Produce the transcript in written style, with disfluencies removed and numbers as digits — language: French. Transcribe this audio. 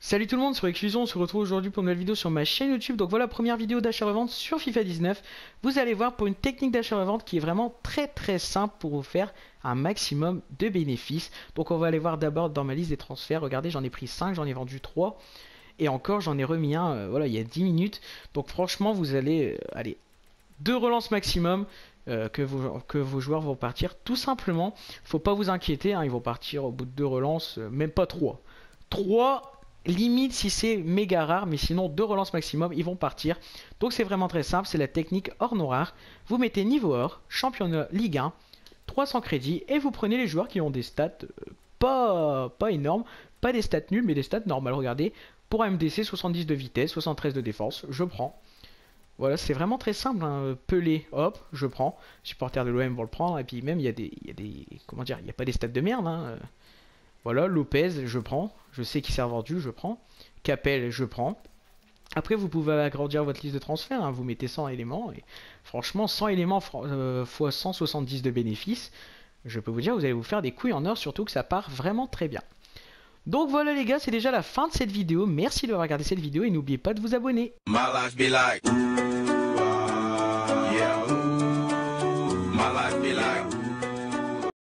Salut tout le monde, sur Exclusion, on se retrouve aujourd'hui pour une nouvelle vidéo sur ma chaîne YouTube. Donc voilà, première vidéo d'achat-revente sur FIFA 19. Vous allez voir pour une technique d'achat-revente qui est vraiment très simple pour vous faire un maximum de bénéfices. Donc on va aller voir d'abord dans ma liste des transferts. Regardez, j'en ai pris 5, j'en ai vendu 3. Et encore, j'en ai remis un voilà, il y a 10 minutes. Donc franchement, vous allez, allez, 2 relances maximum. Que vos joueurs vont partir tout simplement. Faut pas vous inquiéter, hein, ils vont partir au bout de 2 relances, même pas 3. 3 limite si c'est méga rare, mais sinon 2 relances maximum, ils vont partir. Donc c'est vraiment très simple, c'est la technique or non rare. Vous mettez niveau or, championnat Ligue 1, 300 crédits, et vous prenez les joueurs qui ont des stats pas énormes, pas des stats nuls, mais des stats normales. Regardez, pour AMDC, 70 de vitesse, 73 de défense, je prends. Voilà, c'est vraiment très simple, hein. Pelé, hop, je prends. Supporters de l'OM vont le prendre. Et puis même, comment dire, il n'y a pas des stats de merde, hein. Voilà, Lopez, je prends. Je sais qu'il s'est vendu, je prends. Capel, je prends. Après, vous pouvez agrandir votre liste de transferts, hein. Vous mettez 100 éléments. Et franchement, 100 éléments fois 170 de bénéfices, je peux vous dire, vous allez vous faire des couilles en or, surtout que ça part vraiment très bien. Donc voilà les gars, c'est déjà la fin de cette vidéo. Merci d'avoir regardé cette vidéo et n'oubliez pas de vous abonner.